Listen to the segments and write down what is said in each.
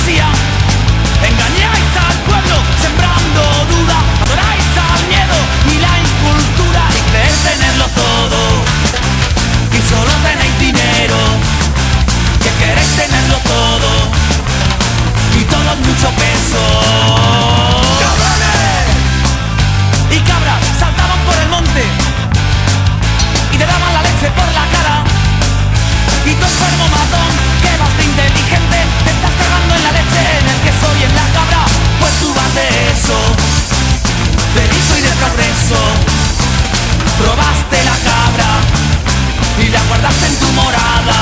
hipocresía. Engañáis al pueblo sembrando duda, adoráis al miedo y la incultura y creer tenerlo todo. Y solo tenéis dinero, que queréis tenerlo todo y todo es mucho peso. ¡Cabrones! Y cabras saltaban por el monte y te daban la leche por la cara. Y tú enfermo matón, que vas de inteligente, te estás cagando en la leche, en el queso y en la cabra. Pues tú vas de eso, delito y de progreso. Probaste la cabra y la guardaste en tu morada.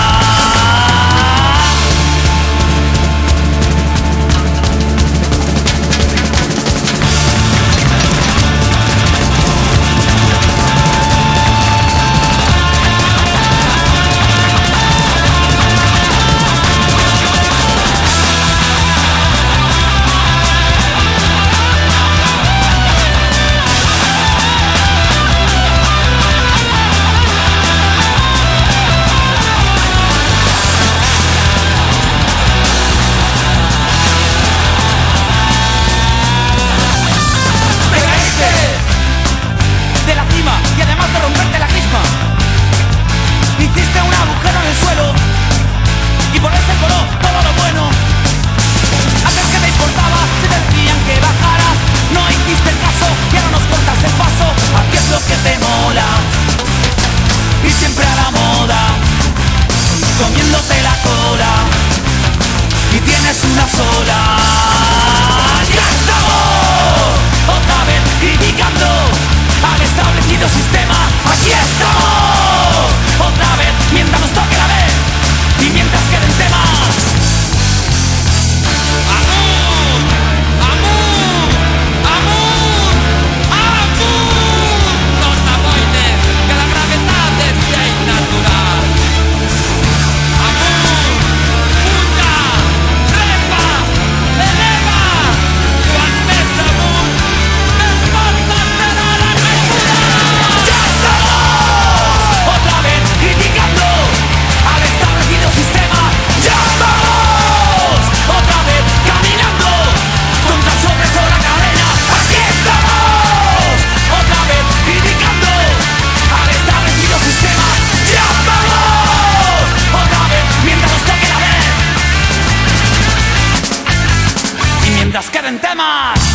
De la cima y además de romperte la crisma, hiciste un agujero en el suelo y por ese coló todo lo bueno. Antes que te importaba, te decían que bajaras, no hiciste caso y ahora nos cortas el paso. Aquí es lo que te mola y siempre a la moda, comiéndote la cola y tienes una sola. ¡Ya estamos! Otra vez criticando al establecido sistema. Aquí estamos otra vez, mientras nos toque la vez y mientras queden temas. ¡Amor! ¡Amor! ¡Amor! ¡Amor! Cosa voide que la gravedad es ley natural. ¡Amor! ¡Puta! ¡Trepa! ¡Eleva! ¡Cuando es amor! Otra vez criticando al establecido sistema. ¡Ya vamos! Otra vez caminando contra sobre la cadena. ¡Aquí estamos! Otra vez criticando al establecido sistema. ¡Ya vamos! Otra vez mientras nos toque la vez y mientras queden temas.